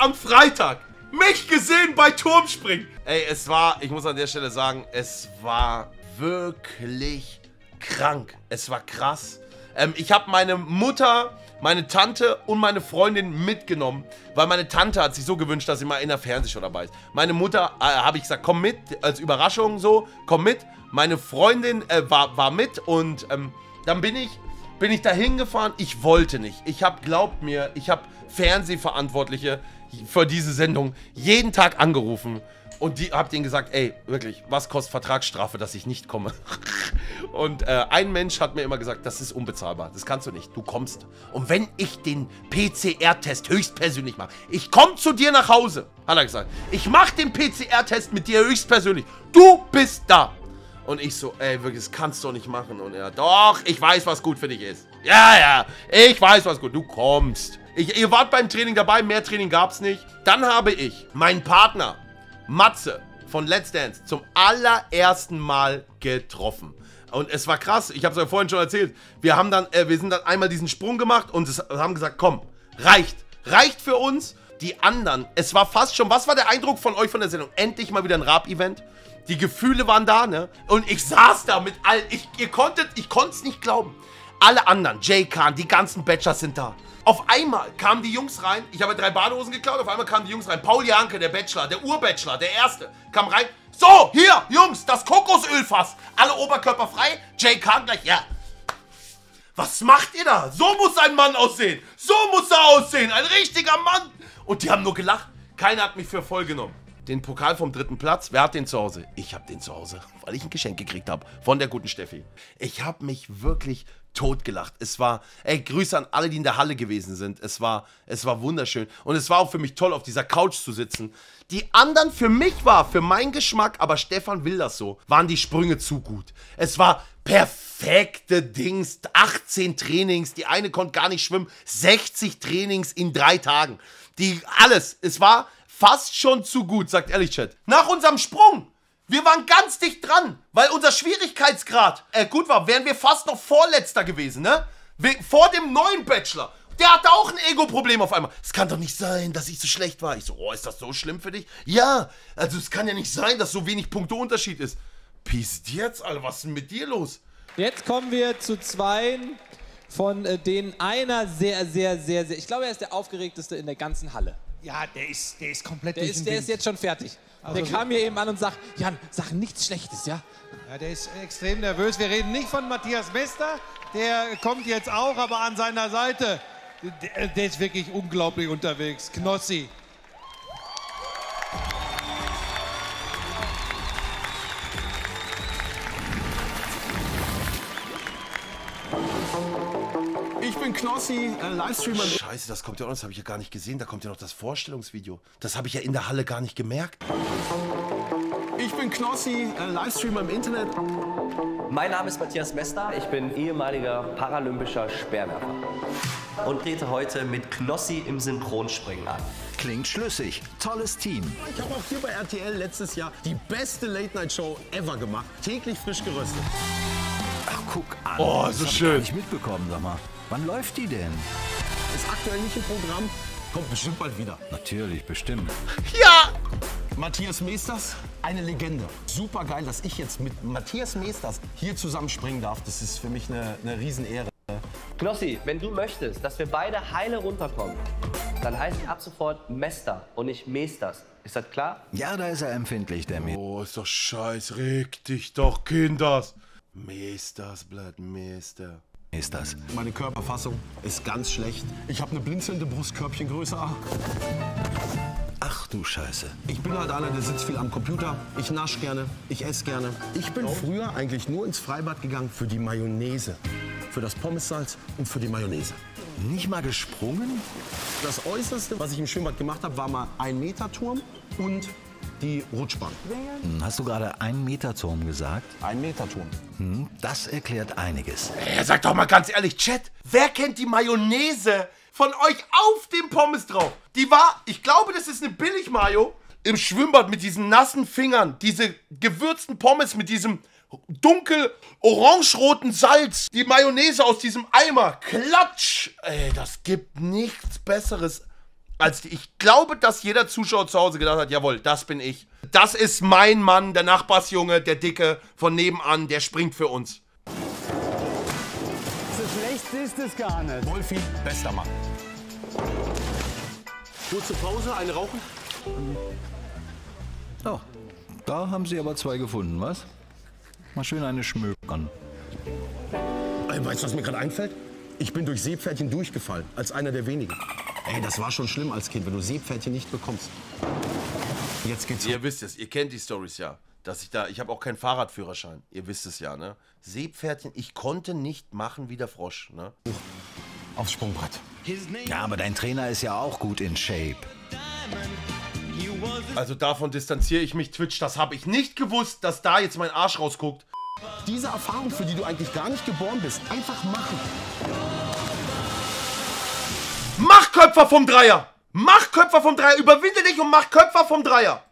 am Freitag mich gesehen bei Turmspringen. Ey, es war, ich muss an der Stelle sagen, es war wirklich krank. Es war krass. Ich habe meine Mutter, meine Tante und meine Freundin mitgenommen, weil meine Tante hat sich so gewünscht, dass sie mal in der Fernsehshow dabei ist. Meine Mutter, habe ich gesagt, komm mit, als Überraschung so, komm mit. Meine Freundin war mit und dann bin ich da hingefahren. Ich wollte nicht. Ich habe, glaubt mir, ich habe Fernsehverantwortliche für diese Sendung jeden Tag angerufen. Und die hab denen gesagt, ey, wirklich, was kostet Vertragsstrafe, dass ich nicht komme? Und ein Mensch hat mir immer gesagt, das ist unbezahlbar, das kannst du nicht, du kommst. Und wenn ich den PCR-Test höchstpersönlich mache, ich komme zu dir nach Hause, hat er gesagt. Ich mache den PCR-Test mit dir höchstpersönlich, du bist da. Und ich so, ey, wirklich, das kannst du doch nicht machen. Und er, doch, ich weiß, was gut für dich ist. Ja, ich weiß, was gut, du kommst. Ihr wart beim Training dabei, mehr Training gab's nicht. Dann habe ich meinen Partner, Matze von Let's Dance, zum allerersten Mal getroffen. Und es war krass, ich habe es ja vorhin schon erzählt. Wir sind dann einmal diesen Sprung gemacht und haben gesagt, komm, reicht für uns. Die anderen, es war fast schon, was war der Eindruck von euch von der Sendung? Endlich mal wieder ein Rap-Event. Die Gefühle waren da, ne? Und ich saß da mit all, ich konnte es nicht glauben. Alle anderen, Jay Khan, die ganzen Bachelors sind da. Auf einmal kamen die Jungs rein, ich habe 3 Badehosen geklaut, auf einmal kamen die Jungs rein. Paul Janke, der Bachelor, der Urbachelor, der Erste, kam rein. So, hier, Jungs, das Kokosölfass. Alle Oberkörper frei, Jay Khan gleich, ja. Was macht ihr da? So muss ein Mann aussehen. So muss er aussehen, ein richtiger Mann. Und die haben nur gelacht, keiner hat mich für voll genommen. Den Pokal vom 3. Platz, wer hat den zu Hause? Ich habe den zu Hause, weil ich ein Geschenk gekriegt habe von der guten Steffi. Ich habe mich wirklich totgelacht. Es war, ey, Grüße an alle, die in der Halle gewesen sind. Es war wunderschön. Und es war auch für mich toll, auf dieser Couch zu sitzen. Die anderen, für meinen Geschmack, aber Stefan will das so, waren die Sprünge zu gut. Es war perfekte Dings, 18 Trainings, die eine konnte gar nicht schwimmen, 60 Trainings in 3 Tagen. Es war fast schon zu gut, sagt Ehrlich Chat. Nach unserem Sprung, wir waren ganz dicht dran, weil unser Schwierigkeitsgrad gut war, wären wir fast noch Vorletzter gewesen, ne? Vor dem neuen Bachelor. Der hatte auch ein Ego-Problem auf einmal. Es kann doch nicht sein, dass ich so schlecht war. Ich so, oh, ist das so schlimm für dich? Ja, also es kann ja nicht sein, dass so wenig Punkteunterschied ist. Peace jetzt, Alter, was ist denn mit dir los? Jetzt kommen wir zu 2, von denen einer sehr, ich glaube, er ist der aufgeregteste in der ganzen Halle. Ja, der ist komplett Der ist jetzt schon fertig. Also der kam hier eben an und sagt, Jan, sag nichts Schlechtes, ja? Ja, der ist extrem nervös. Wir reden nicht von Matthias Mester, der kommt jetzt auch, aber an seiner Seite, der ist wirklich unglaublich unterwegs. Knossi. Ich bin Knossi, Livestreamer. Scheiße, das kommt ja auch noch, das habe ich ja gar nicht gesehen. Da kommt ja noch das Vorstellungsvideo. Das habe ich ja in der Halle gar nicht gemerkt. Ich bin Knossi, Livestreamer im Internet. Mein Name ist Matthias Mester. Ich bin ehemaliger paralympischer Speerwerfer und trete heute mit Knossi im Synchronspringen an. Klingt schlüssig. Tolles Team. Ich habe auch hier bei RTL letztes Jahr die beste Late-Night-Show ever gemacht. Täglich frisch geröstet. Ach, guck an. Oh, das so hab ich schön. gar nicht mitbekommen, sag mal. Wann läuft die denn? Ist aktuell nicht im Programm, kommt bestimmt bald wieder. Natürlich, bestimmt. Ja! Matthias Meesters, eine Legende. Super geil, dass ich jetzt mit Matthias Meesters hier zusammen springen darf. Das ist für mich eine Riesenehre. Knossi, wenn du möchtest, dass wir beide heile runterkommen, dann heißt ich ab sofort Mester und nicht Meesters. Ist das klar? Ja, da ist er empfindlich, der Mädel. Oh, ist doch scheiß, reg dich doch, Kinders. Meesters, bleibt Meister. Ist das? Meine Körperfassung ist ganz schlecht. Ich habe eine blinzelnde Brustkörbchengröße A. Ach du Scheiße. Ich bin halt einer, der sitzt viel am Computer. Ich nasche gerne, ich esse gerne. Ich bin früher eigentlich nur ins Freibad gegangen für die Mayonnaise. Für das Pommessalz und für die Mayonnaise. Nicht mal gesprungen? Das Äußerste, was ich im Schwimmbad gemacht habe, war mal 1-Meter-Turm und die Rutschbahn. Hast du gerade 1-Meter-Turm gesagt? 1-Meter-Turm. Das erklärt einiges. Ey, sag doch mal ganz ehrlich, Chat, wer kennt die Mayonnaise von euch auf dem Pommes drauf? Die war, ich glaube, das ist eine Billig-Mayo im Schwimmbad mit diesen nassen Fingern. Diese gewürzten Pommes mit diesem dunkel orange-roten Salz. Die Mayonnaise aus diesem Eimer. Klatsch! Ey, das gibt nichts Besseres Ich glaube, dass jeder Zuschauer zu Hause gedacht hat, jawohl, das bin ich. Das ist mein Mann, der Nachbarsjunge, der Dicke von nebenan, der springt für uns. So schlecht ist es gar nicht. Wolfi, bester Mann. Kurze Pause, eine rauchen? Oh, da haben Sie aber 2 gefunden, was? Mal schön eine schmökern. Weißt du, was mir gerade einfällt? Ich bin durch Seepferdchen durchgefallen, als einer der wenigen. Ey, das war schon schlimm als Kind, wenn du Seepferdchen nicht bekommst. Jetzt geht's. Ihr wisst es, ihr kennt die Storys ja. Ich habe auch keinen Fahrradführerschein. Ihr wisst es ja, ne? Seepferdchen, ich konnte nicht machen wie der Frosch, ne? Aufs Sprungbrett. Ja, aber dein Trainer ist ja auch gut in Shape. Also davon distanziere ich mich, Twitch. Das habe ich nicht gewusst, dass da jetzt mein Arsch rausguckt. Diese Erfahrung, für die du eigentlich gar nicht geboren bist, einfach machen. Mach Köpfer vom Dreier! Mach Köpfer vom Dreier! Überwinde dich und mach Köpfer vom Dreier!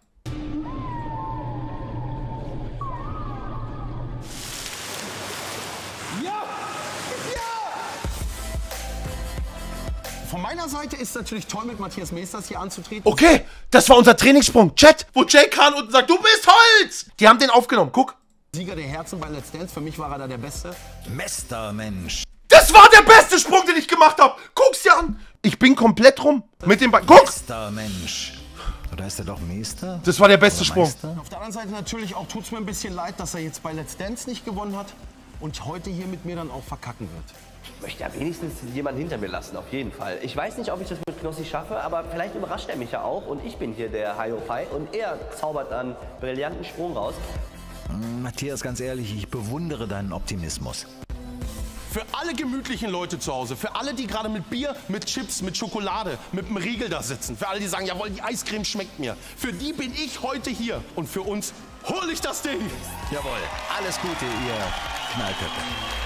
Von meiner Seite ist es natürlich toll, mit Matthias Meesters hier anzutreten. Okay, das war unser Trainingssprung. Chat, wo Jay Khan unten sagt, du bist Holz! Die haben den aufgenommen, guck. Sieger der Herzen bei Let's Dance, für mich war er da der Beste. Mester, Mensch. Das war der beste Sprung, den ich gemacht habe. Guck's dir an. Ich bin komplett rum mit dem Bein. Guck! Mester, Mensch. Oder ist er doch Meister? Das war der beste Oder Sprung. Meister? Auf der anderen Seite natürlich auch tut's mir ein bisschen leid, dass er jetzt bei Let's Dance nicht gewonnen hat und heute hier mit mir dann auch verkacken wird. Ich möchte ja wenigstens jemanden hinter mir lassen, auf jeden Fall. Ich weiß nicht, ob ich das mit Knossi schaffe, aber vielleicht überrascht er mich ja auch und ich bin hier der Hiopai und er zaubert einen brillanten Sprung raus. Matthias, ganz ehrlich, ich bewundere deinen Optimismus. Für alle gemütlichen Leute zu Hause, für alle, die gerade mit Bier, mit Chips, mit Schokolade, mit einem Riegel da sitzen, für alle, die sagen, jawohl, die Eiscreme schmeckt mir, für die bin ich heute hier und für uns hole ich das Ding. Jawohl, alles Gute, ihr Knallköpfe.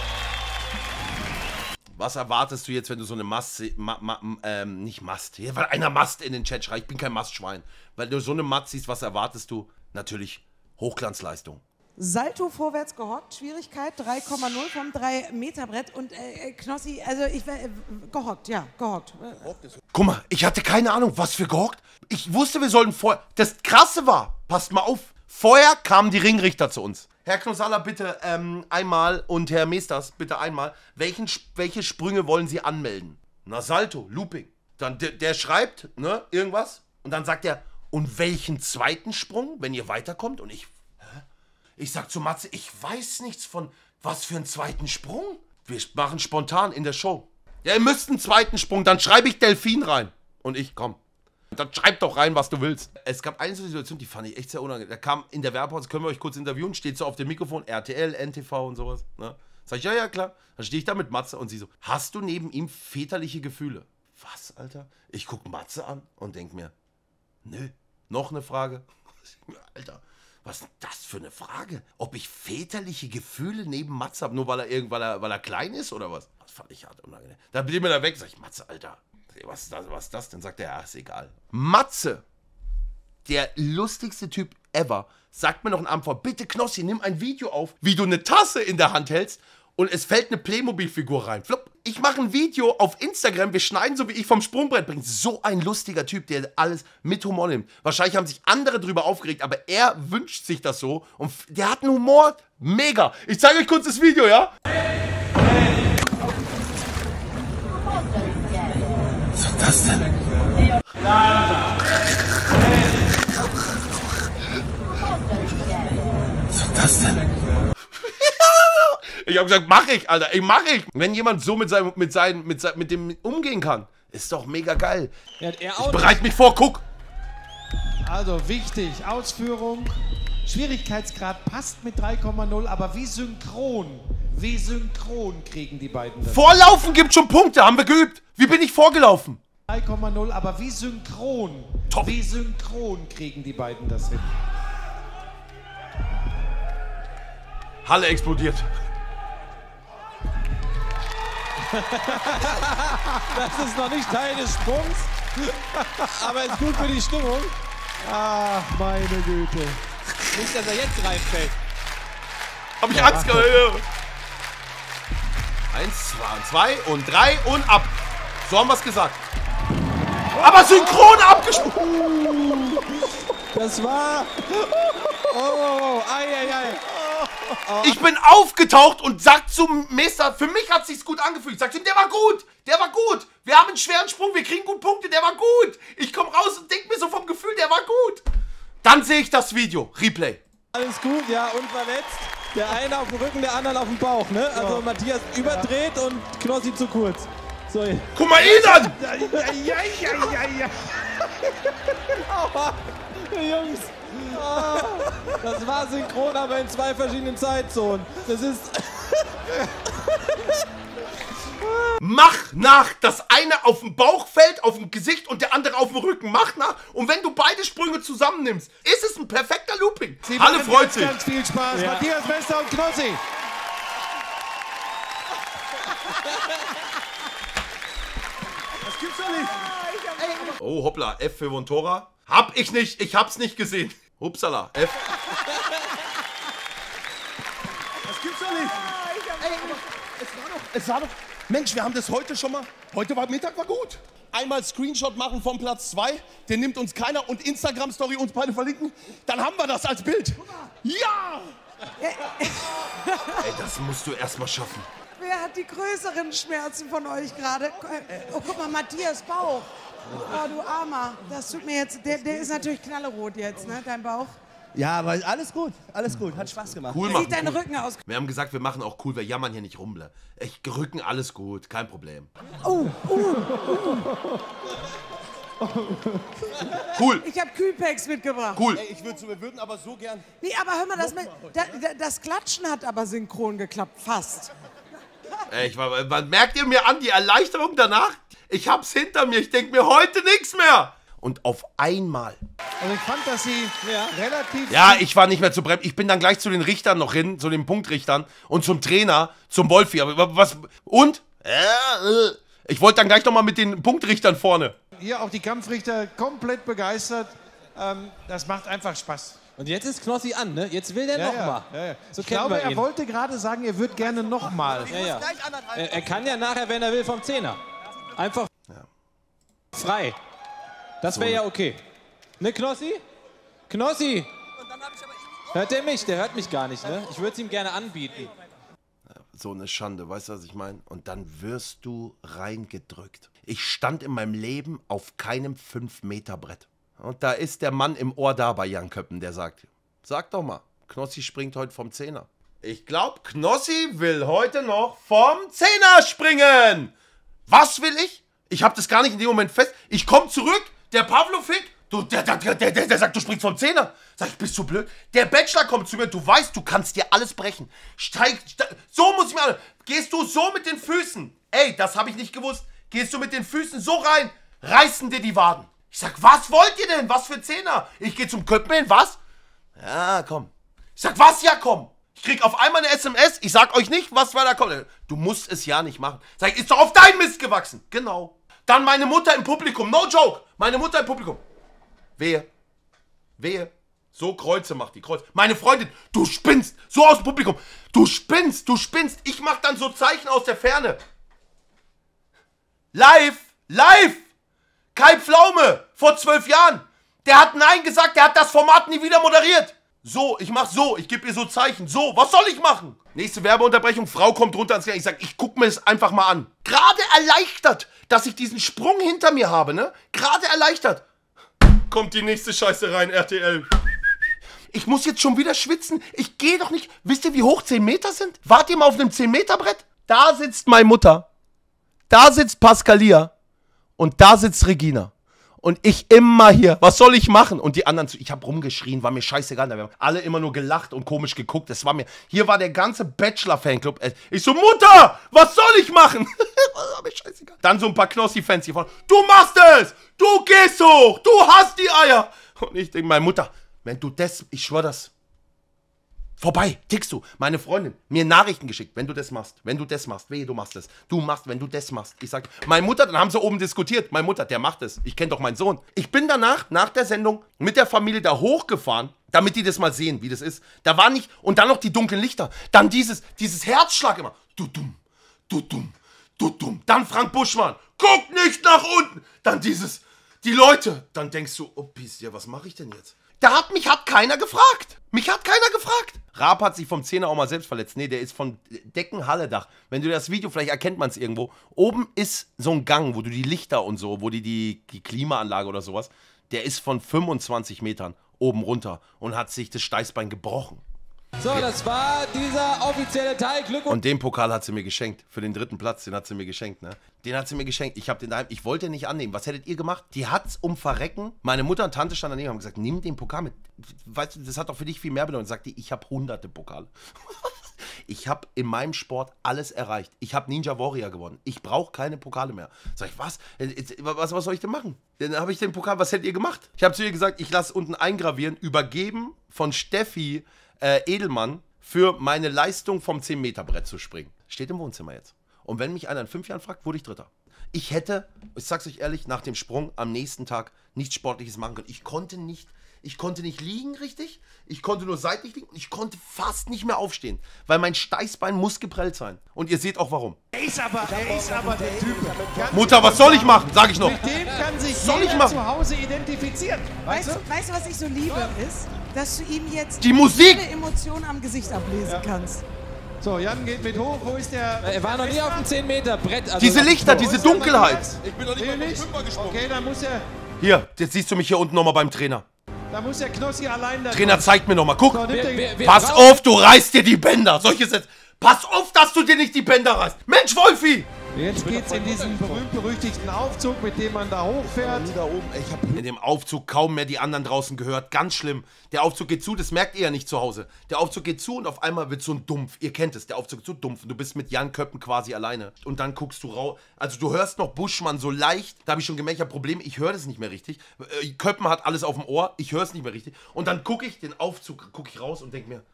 Was erwartest du jetzt, wenn du so eine Mast, nicht Mast, hier, weil einer Mast in den Chat schreit, ich bin kein Mastschwein. Weil du so eine Mast siehst, was erwartest du? Natürlich Hochglanzleistung. Salto vorwärts gehockt, Schwierigkeit 3,0 vom 3-Meter-Brett und Knossi, also ich war gehockt, ja, gehockt. Guck mal, ich hatte keine Ahnung, was für gehockt. Ich wusste, wir sollten vorher, das Krasse war, passt mal auf, vorher kamen die Ringrichter zu uns. Herr Knossalla, bitte einmal und Herr Meesters, bitte einmal, welche Sprünge wollen Sie anmelden? Na, Salto, Looping. Dann der schreibt, ne, irgendwas und dann sagt er, und welchen zweiten Sprung, wenn ihr weiterkommt? Und ich sag zu Matze, ich weiß nichts von, was für einen zweiten Sprung? Wir machen spontan in der Show. Ja, ihr müsst einen zweiten Sprung, dann schreibe ich Delfin rein. Und ich, komm, dann schreib doch rein, was du willst. Es gab eine Situation, die fand ich echt sehr unangenehm. Da kam in der Werbepause, können wir euch kurz interviewen, steht so auf dem Mikrofon, RTL, NTV und sowas. Ne? Sag ich, ja, ja, klar. Dann stehe ich da mit Matze und sie so, hast du neben ihm väterliche Gefühle? Was, Alter? Ich guck Matze an und denk mir, nö, noch eine Frage. Alter, was ist das für eine Frage? Ob ich väterliche Gefühle neben Matze habe, nur weil er klein ist oder was? Das fand ich hart unangenehm. Da bin ich mir da weg, sag ich, Matze, Alter, was ist das? Dann sagt er, ja, ist egal. Matze, der lustigste Typ ever, sagt mir noch einen Abend vor, bitte Knossi, nimm ein Video auf, wie du eine Tasse in der Hand hältst und es fällt eine Playmobil-Figur rein. Flop. Ich mache ein Video auf Instagram, wir schneiden so, wie ich vom Sprungbrett bringe. So ein lustiger Typ, der alles mit Humor nimmt. Wahrscheinlich haben sich andere drüber aufgeregt, aber er wünscht sich das so. Und der hat einen Humor, mega. Ich zeige euch kurz das Video, ja? Was ist das denn? Was ist das denn? Ich habe gesagt, mach ich, Alter, mach ich. Wenn jemand so mit dem umgehen kann, ist doch mega geil. Ja, er Ich auch bereite mich vor, guck. Also wichtig, Ausführung, Schwierigkeitsgrad passt mit 3,0, aber wie synchron kriegen die beiden das? Vorlaufen gibt schon Punkte, haben wir geübt. Wie bin ich vorgelaufen? 3,0, aber wie synchron kriegen die beiden das hin? Halle explodiert. Das ist noch nicht Teil des Sprungs, aber ist gut für die Stimmung. Ach, meine Güte. Nicht, dass er jetzt reinfällt. Hab ich Angst gehabt. 1, 2 und 3 und ab. So haben wir es gesagt. Aber synchron abgesprungen. Das war... Oh, ei. Ich bin aufgetaucht und sag zum Meister, für mich hat sich's gut angefühlt. Ich sag zu ihm, der war gut. Wir haben einen schweren Sprung, wir kriegen gut Punkte, der war gut. Ich komm raus und denk mir so vom Gefühl, der war gut. Dann sehe ich das Video, Replay. Alles gut, ja, unverletzt. Der eine auf dem Rücken, der andere auf dem Bauch, ne? Also Matthias überdreht und Knossi zu kurz. So. Guck mal ihn an! Jungs, das war synchron, aber in 2 verschiedenen Zeitzonen. Das ist... Mach nach, dass einer auf dem Bauch fällt, auf dem Gesicht und der andere auf dem Rücken. Mach nach. Und wenn du beide Sprünge zusammennimmst, ist es ein perfekter Looping. Sie Alle machen freut jetzt sich. Ganz viel Spaß. Ja. Matthias Mester und Knossi. Das gibt's doch nicht. Oh, hoppla, F für Vontora. Hab ich nicht, ich hab's nicht gesehen. Upsala, F. Das gibt's doch nicht. Es war doch. Mensch, wir haben das heute schon mal. Heute war Mittag war gut. Einmal Screenshot machen vom Platz 2, den nimmt uns keiner und Instagram-Story uns beide verlinken. Dann haben wir das als Bild. Ja! Ey, das musst du erstmal schaffen. Wer hat die größeren Schmerzen von euch gerade? Oh, guck mal, Matthias Bauch. Oh, du Armer. Das tut mir jetzt... Der ist natürlich knallerot jetzt, ne, dein Bauch. Ja, aber alles gut, hat Spaß gemacht. Cool Wie machen. sieht dein Rücken aus? Wir haben gesagt, wir machen auch cool, wir jammern hier nicht rum. Echt, Rücken, alles gut, kein Problem. Cool, Ich habe Kühlpacks mitgebracht. cool. Wir würden aber so gern. Nee, aber hör mal, das Klatschen hat aber synchron geklappt, fast. Ey, merkt ihr mir an, die Erleichterung danach? Ich hab's hinter mir, ich denk mir heute nichts mehr. Und auf einmal. Also ich fand, dass sie relativ... Ja, ich war nicht mehr zu bremsen. Ich bin dann gleich zu den Richtern noch hin, zu den Punktrichtern und zum Trainer, zum Wolfi. Aber was? Und? Ich wollte dann gleich noch mal mit den Punktrichtern vorne. Hier auch die Kampfrichter komplett begeistert. Das macht einfach Spaß. Und jetzt ist Knossi an, ne? Jetzt will der nochmal. Ja. So Ich kennen glaube, wir er ihn. wollte gerade sagen, er würde gerne nochmal. Ja. Er kann ja nachher, wenn er will, vom Zehner. Einfach frei. Das wäre ja okay. Ne, Knossi? Knossi! Hört der mich? Der hört mich gar nicht, ne? Ich würde es ihm gerne anbieten. So eine Schande, weißt du, was ich meine? Und dann wirst du reingedrückt. Ich stand in meinem Leben auf keinem 5-Meter-Brett. Und da ist der Mann im Ohr da bei Jan Köppen, der sagt, sag doch mal, Knossi springt heute vom Zehner. Ich glaube, Knossi will heute noch vom Zehner springen. Was will ich? Ich habe das gar nicht in dem Moment fest. Ich komme zurück, der Pavlovik, der sagt, du springst vom Zehner. Sag ich, bist du blöd? Der Bachelor kommt zu mir, du weißt, du kannst dir alles brechen. So muss ich mir... Gehst du so mit den Füßen? Ey, das habe ich nicht gewusst. Gehst du mit den Füßen so rein, reißen dir die Waden. Ich sag, was wollt ihr denn? Was für Zehner? Ich gehe zum Köppen hin, was? Ja, komm. Ich sag, was? Ja, komm. Ich krieg auf einmal eine SMS, ich sag euch nicht, was da kommt. Du musst es ja nicht machen. Sag ich, ist doch auf dein Mist gewachsen. Genau. Dann meine Mutter im Publikum, no joke. Meine Mutter im Publikum. Wehe. So Kreuze macht die, Kreuze. Meine Freundin, du spinnst. So aus dem Publikum. Du spinnst. Ich mach dann so Zeichen aus der Ferne. Live. Kai Pflaume, vor 12 Jahren. Der hat Nein gesagt, der hat das Format nie wieder moderiert. So, ich mach so, ich gebe ihr so Zeichen. So, was soll ich machen? Nächste Werbeunterbrechung, Frau kommt runter ans Geld. Ich sag, ich guck mir das einfach mal an. Gerade erleichtert, dass ich diesen Sprung hinter mir habe, ne? Gerade erleichtert. Kommt die nächste Scheiße rein, RTL. Ich muss jetzt schon wieder schwitzen. Ich gehe doch nicht. Wisst ihr, wie hoch 10 Meter sind? Wart ihr mal auf einem 10-Meter-Brett? Da sitzt meine Mutter. Da sitzt Pascalia. Und da sitzt Regina. Und ich immer hier. Was soll ich machen? Und die anderen, ich habe rumgeschrien, war mir scheißegal. Wir haben alle immer nur gelacht und komisch geguckt. Das war mir, hier war der ganze Bachelor-Fanclub. Ich so, Mutter, was soll ich machen? War mir scheißegal. Dann so ein paar Knossi-Fans hier vorne. Du machst es! Du gehst hoch! Du hast die Eier! Und ich denke, meine Mutter, wenn du das, ich schwör das. Vorbei, tickst du. Meine Freundin, mir Nachrichten geschickt, wenn du das machst, wehe, du machst es. Du machst, wenn du das machst. Ich sag, meine Mutter, dann haben sie oben diskutiert. Meine Mutter, der macht es. Ich kenne doch meinen Sohn. Ich bin danach, nach der Sendung, mit der Familie da hochgefahren, damit die das mal sehen, wie das ist. Da war nicht, und dann noch die dunklen Lichter. Dann dieses Herzschlag immer. Du dumm. Dann Frank Buschmann, guck nicht nach unten. Dann dieses, Die Leute. Dann denkst du, oh Pistia, was mache ich denn jetzt? Mich hat keiner gefragt. Mich hat keiner gefragt. Raab hat sich vom Zehner auch mal selbst verletzt. Nee, der ist von Deckenhalledach. Wenn du das Video, vielleicht erkennt man es irgendwo. Oben ist so ein Gang, wo du die Lichter und so, wo die Klimaanlage oder sowas, der ist von 25 Metern oben runter und hat sich das Steißbein gebrochen. So, das war dieser offizielle Teil. Glückwunsch. Und den Pokal hat sie mir geschenkt. Für den 3. Platz, den hat sie mir geschenkt, ne? Den hat sie mir geschenkt. Ich hab den daheim. Ich wollte den nicht annehmen. Was hättet ihr gemacht? Die hat's um Verrecken. Meine Mutter und Tante standen daneben und haben gesagt, nimm den Pokal mit. Weißt du, das hat doch für dich viel mehr bedeutet. Sagt die, ich habe 100 Pokale. Ich habe in meinem Sport alles erreicht. Ich habe Ninja Warrior gewonnen. Ich brauche keine Pokale mehr. Sag ich, was? Was soll ich denn machen? Dann habe ich den Pokal, was hättet ihr gemacht? Ich habe zu ihr gesagt, ich lasse unten eingravieren, übergeben von Steffi Edelmann für meine Leistung vom 10-Meter-Brett zu springen. Steht im Wohnzimmer jetzt. Und wenn mich einer in 5 Jahren fragt, wurde ich Dritter. Ich hätte, ich sag's euch ehrlich, nach dem Sprung am nächsten Tag nichts Sportliches machen können. Ich konnte nicht liegen, richtig? Ich konnte nur seitlich liegen und ich konnte fast nicht mehr aufstehen, weil mein Steißbein muss geprellt sein. Und ihr seht auch warum. Er ist aber der Typ. Mutter, was soll ich machen? Sag ich noch. Mit dem kann sich jeder zu Hause identifizieren. Weißt du, was ich so liebe, ist, dass du ihm jetzt die Musik, jede Emotion am Gesicht ablesen kannst. So, Jan geht mit hoch. Wo ist der? Er war noch nie auf dem 10-Meter-Brett. Also diese Lichter, diese Dunkelheit. Ich bin noch nicht mal vom Fünfer gesprungen. Okay, dann muss er... Hier, jetzt siehst du mich hier unten nochmal beim Trainer. Da muss der Knossi allein da... Trainer, zeigt mir nochmal. Guck, So, pass auf, du reißt dir die Bänder. Solche Sätze. Pass auf, dass du dir nicht die Bänder reißt. Mensch, Wolfi! Jetzt geht's in diesen berühmt-berüchtigten Aufzug, mit dem man da hochfährt. In dem Aufzug kaum mehr die anderen draußen gehört. Ganz schlimm. Der Aufzug geht zu, das merkt ihr ja nicht zu Hause. Der Aufzug geht zu und auf einmal wird so ein Dumpf. Ihr kennt es, der Aufzug ist so dumpf. Und du bist mit Jan Köppen quasi alleine. Und dann guckst du raus. Also du hörst noch Buschmann so leicht. Da habe ich schon gemerkt, ich habe Probleme. Ich höre das nicht mehr richtig. Köppen hat alles auf dem Ohr. Ich höre es nicht mehr richtig. Und dann gucke ich den Aufzug, gucke ich raus und denke mir,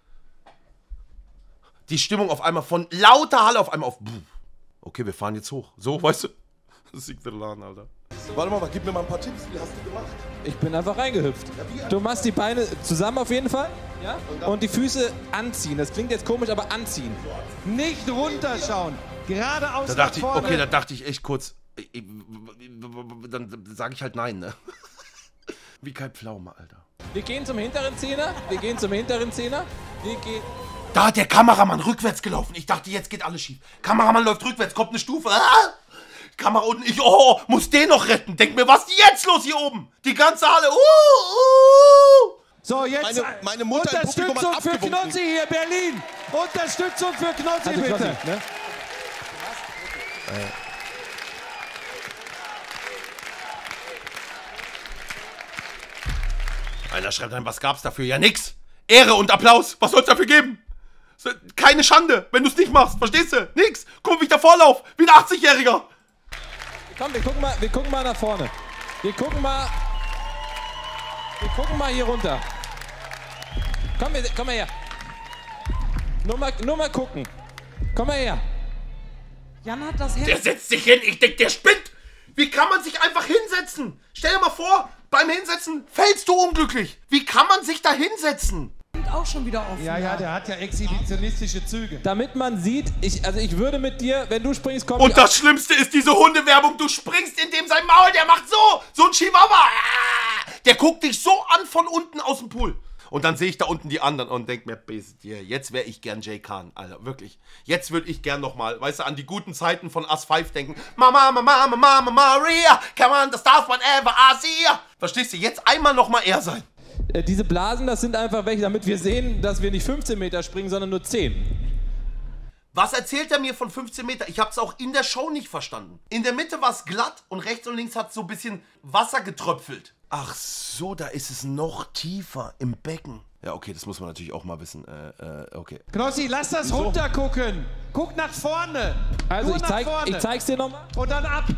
die Stimmung auf einmal von lauter Halle auf einmal auf... Okay, wir fahren jetzt hoch. So, weißt du? Das liegt der Laden, Alter. Warte mal, gib mir mal ein paar Tipps. Wie hast du gemacht? Ich bin einfach reingehüpft. Du machst die Beine zusammen auf jeden Fall. Ja? Und die Füße anziehen. Das klingt jetzt komisch, aber anziehen. Nicht runterschauen. Geradeaus Da dachte ich, nach vorne. okay, da dachte ich echt kurz, dann sage ich halt nein, ne? Wie Kai Pflaume, Alter. Wir gehen zum hinteren Zehner. Wir gehen. Da hat der Kameramann rückwärts gelaufen. Ich dachte, jetzt geht alles schief. Kameramann läuft rückwärts, kommt eine Stufe. Ah! Kamera unten, ich muss den noch retten. Denk mir, was ist jetzt los hier oben? Die ganze Halle. So, jetzt meine Mutter im Publikum hat Unterstützung für abgewunken. Knossi hier, Berlin. Unterstützung für Knossi, Also bitte. Knossi, ne? Einer schreibt dann, was gab's dafür? Ja, nix. Ehre und Applaus. Was soll's dafür geben? Keine Schande, wenn du es nicht machst. Verstehst du? Nix. Guck mal, wie ich da vorlauf. Wie ein 80-Jähriger. Komm, wir gucken mal nach vorne. Wir gucken mal hier runter. Komm mal her. Nur mal gucken. Komm mal her. Jan hat das Der Handy. setzt sich hin. Ich denk, der spinnt. Wie kann man sich einfach hinsetzen? Stell dir mal vor, beim Hinsetzen fällst du unglücklich. Wie kann man sich da hinsetzen? Auch schon wieder offen. Ja, der hat ja exhibitionistische Züge. Damit man sieht, ich würde mit dir, wenn du springst, komm Und ich das Schlimmste ist diese Hundewerbung. Du springst in dem sein Maul, der macht so ein Chihuahua. Ah! Der guckt dich so an von unten aus dem Pool. Und dann sehe ich da unten die anderen und denke mir, jetzt wäre ich gern Jay Khan, Alter, wirklich. Jetzt würde ich gern nochmal, weißt du, an die guten Zeiten von Us 5 denken. Mama, Maria, come on, das darf man ever see. Verstehst du, jetzt einmal nochmal er sein. Diese Blasen, das sind einfach welche, damit wir sehen, dass wir nicht 15 Meter springen, sondern nur 10. Was erzählt er mir von 15 Meter? Ich hab's auch in der Show nicht verstanden. In der Mitte war es glatt und rechts und links hat so ein bisschen Wasser getröpfelt. Ach so, da ist es noch tiefer im Becken. Ja, okay, das muss man natürlich auch mal wissen. Okay. Knossi, lass das runtergucken. Guck nach vorne. Also Nur ich nach vorne. zeig's dir nochmal. Und dann ab.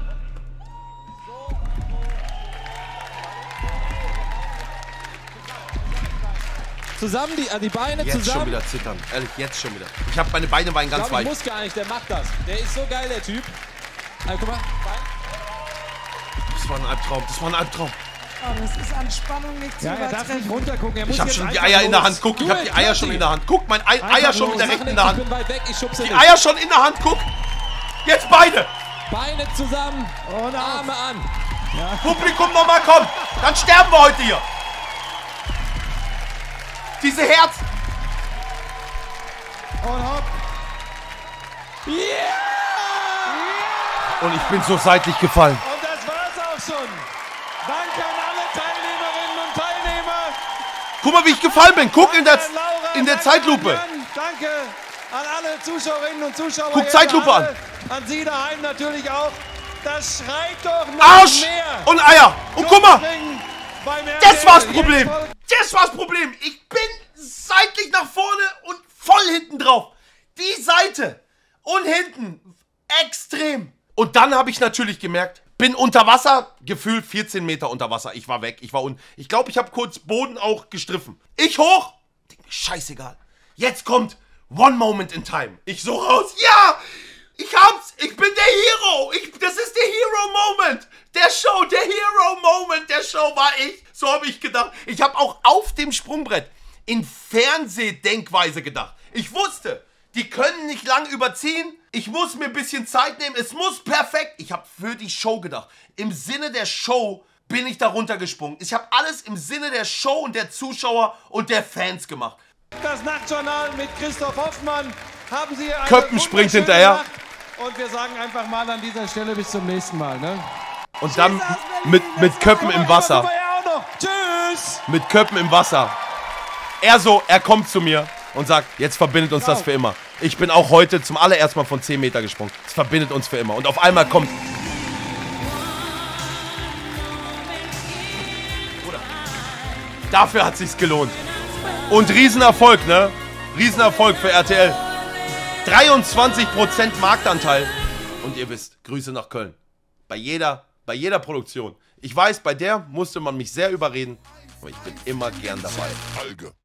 Zusammen, die Beine Jetzt schon zusammen. wieder zittern. Ehrlich, jetzt schon wieder. Ich hab meine Beine waren ganz Ich weich. muss gar nicht, der macht das. Der ist so geil, der Typ. Also, guck mal. Das war ein Albtraum, das war ein Albtraum. Oh, das ist an Spannung nicht zu Ja, er darf nicht übertreffen. runtergucken. Er muss Ich hab jetzt schon die einfach Eier in der los. Hand. Guck, ich Du, hab die Eier schon in der Hand. Guck, mein Eier schon in der Mach rechten in nichts, der ich Hand. bin weit weg, ich schubse Die nicht. Eier schon in der Hand, guck. Jetzt beide. Beine zusammen Und Arme an. Ja. Publikum nochmal, komm. Dann sterben wir heute hier. Diese Herz. Und hopp. Yeah! Und ich bin so seitlich gefallen. Und das war's auch schon. Danke an alle Teilnehmerinnen und Teilnehmer. Guck mal, wie ich gefallen bin. Guck in der Laura, Zeitlupe. Danke an alle Zuschauerinnen und Zuschauer. Guck Zeitlupe an. An Sie daheim natürlich auch. Das schreit doch noch Arsch mehr. und Eier. Und guck mal. Das war's Problem. Das war's Problem. Ich bin seitlich nach vorne und voll hinten drauf. Die Seite und hinten. Extrem. Und dann habe ich natürlich gemerkt, bin unter Wasser, gefühlt 14 Meter unter Wasser. Ich war weg, ich war unten. Ich glaube, ich habe kurz Boden auch gestriffen. Ich hoch, denk mir, scheißegal. Jetzt kommt One Moment in Time. Ich so raus, ja, ich hab's, ich bin der Hero. Das ist der Hero-Moment der Show, der Hero-Moment der Show war ich. So habe ich gedacht. Ich habe auch auf dem Sprungbrett in Fernsehdenkweise gedacht. Ich wusste, die können nicht lang überziehen. Ich muss mir ein bisschen Zeit nehmen. Es muss perfekt. Ich habe für die Show gedacht. Im Sinne der Show bin ich da runtergesprungen. Ich habe alles im Sinne der Show und der Zuschauer und der Fans gemacht. Das Nachtjournal mit Christoph Hoffmann. Haben Sie eine Köppen springt hinterher. Nacht. Und wir sagen einfach mal an dieser Stelle bis zum nächsten Mal. Ne? Und dann mit Köppen im Wasser. Tschüss. Mit Köppen im Wasser. Er kommt zu mir und sagt, jetzt verbindet uns das für immer. Ich bin auch heute zum allerersten Mal von 10 Meter gesprungen. Es verbindet uns für immer. Und auf einmal kommt... Dafür hat sich's gelohnt. Und Riesenerfolg, ne? Riesenerfolg für RTL. 23% Marktanteil. Und ihr wisst, Grüße nach Köln. Bei jeder Produktion. Ich weiß, bei der musste man mich sehr überreden. Aber ich bin immer gern dabei.